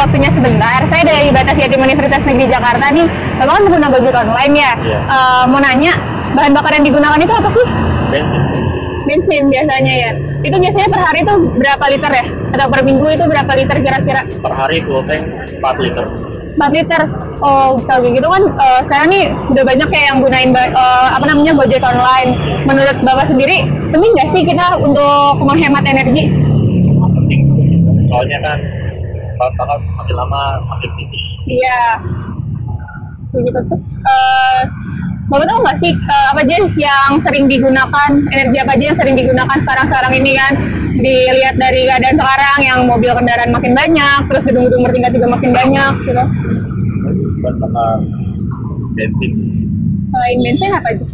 waktunya sebentar. Saya dari Batavia Tim Universitas Negeri Jakarta nih. Bapak kan pengguna Gojek online ya. Mau nanya, bahan bakar yang digunakan itu apa sih? Bensin biasanya ya. Itu biasanya per hari itu berapa liter ya? Atau per minggu itu berapa liter kira-kira? Per hari full tank 4 liter. 4 liter. Oh, kalau gitu kan sekarang nih udah banyak kayak yang gunain Gojek online. Menurut Bapak sendiri, penting nggak sih kita untuk menghemat energi? Penting. Soalnya kan bahan bakar makin lama makin tinggi. Iya. Begitu. Terus Bapak tahu nggak sih apa aja yang sering digunakan, energi apa aja yang sering digunakan sekarang ini kan? Dilihat dari keadaan sekarang yang mobil kendaraan makin banyak, terus gedung-gedung bertingkat juga makin banyak gitu. Bahan bakar bensin. Selain bensin apa aja?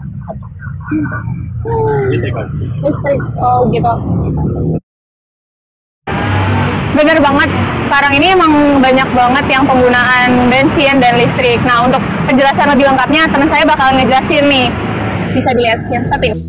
Listrik kan? Listrik. Oh gitu. Bener banget, sekarang ini emang banyak banget yang penggunaan bensin dan listrik. Nah, untuk penjelasan lebih lengkapnya, teman saya bakal ngejelasin nih. Bisa dilihat yang satu ini.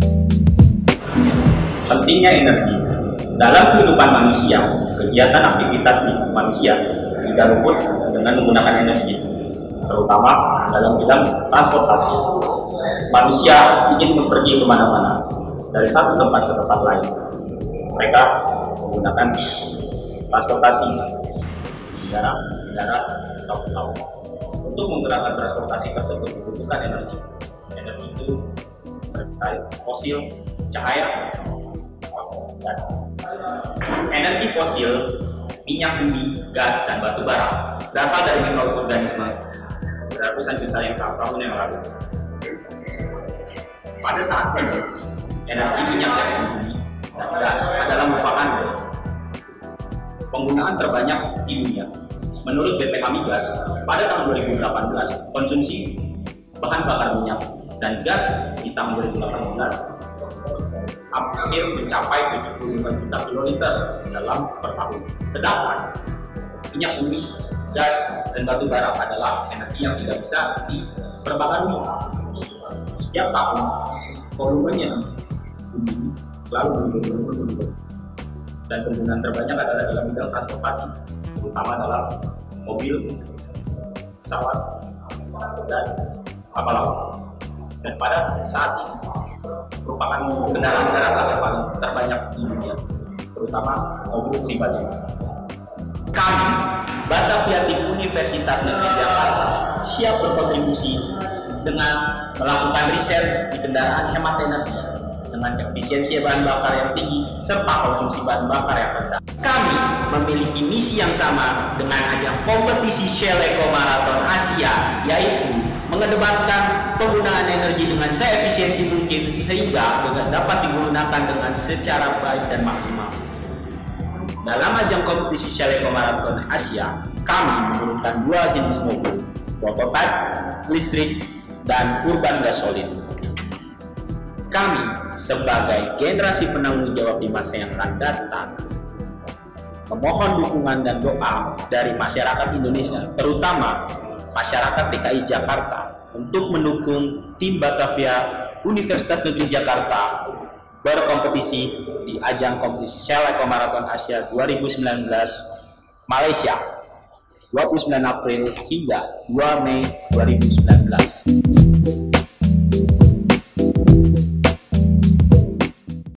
Pentingnya energi dalam kehidupan manusia, kegiatan aktivitas manusia tidak luput dengan menggunakan energi, terutama dalam bidang transportasi. Manusia ingin pergi kemana-mana dari satu tempat ke tempat lain. Mereka menggunakan transportasi darat, atau laut. Untuk menggerakkan transportasi tersebut dibutuhkan energi. Energi itu terkait fosil, cahaya, gas. Energi fosil, minyak bumi, gas, dan batu bara berasal dari mikroorganisme beratusan juta tahun yang lalu. Pada saat ini, energi minyak dari bumi dan gas adalah merupakan penggunaan terbanyak di dunia. Menurut BPH Migas, pada tahun 2018, konsumsi bahan bakar minyak dan gas di tahun 2018 hampir mencapai 75 juta kiloliter dalam per tahun. Sedangkan minyak bumi, gas, dan batu bara adalah energi yang tidak bisa diperbaharui. Setiap tahun, volumenya bumi selalu menurun. Dan penggunaan terbanyak adalah dalam bidang transportasi, terutama dalam mobil, pesawat, dan kapal laut. Dan pada saat ini merupakan kendaraan darat yang paling terbanyak di dunia, terutama mobil pribadi. Kami, Batavia Tim Universitas Negeri Jakarta, siap berkontribusi dengan melakukan riset di kendaraan hemat energi dengan efisiensi bahan bakar yang tinggi serta konsumsi bahan bakar yang rendah. Kami memiliki misi yang sama dengan ajang kompetisi Shell Eco Marathon Asia, yaitu mengedepankan penggunaan energi dengan seefisiensi mungkin sehingga dapat digunakan dengan secara baik dan maksimal. Dalam ajang kompetisi Shell Eco Marathon Asia, kami menurunkan 2 jenis mobil, prototipe, listrik, dan urban gasolin. Kami sebagai generasi penanggung jawab di masa yang akan datang memohon dukungan dan doa dari masyarakat Indonesia, terutama masyarakat DKI Jakarta, untuk mendukung tim Batavia Universitas Negeri Jakarta berkompetisi di ajang kompetisi Shell Eco Marathon Asia 2019 Malaysia 29 April hingga 2 Mei 2019.